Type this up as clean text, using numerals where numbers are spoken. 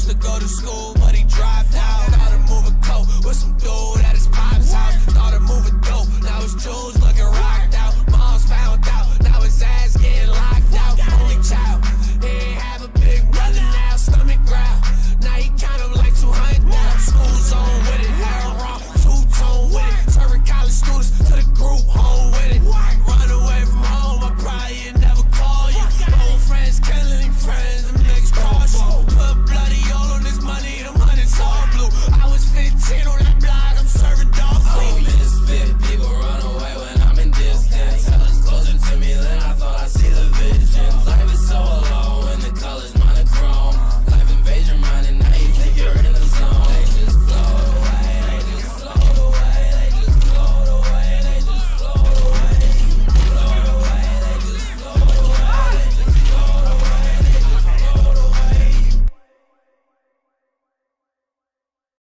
used to go to school, but he dropped out. Thought of moving coat with some dude at his pop's house. Thought of moving dope, now his jewels looking right.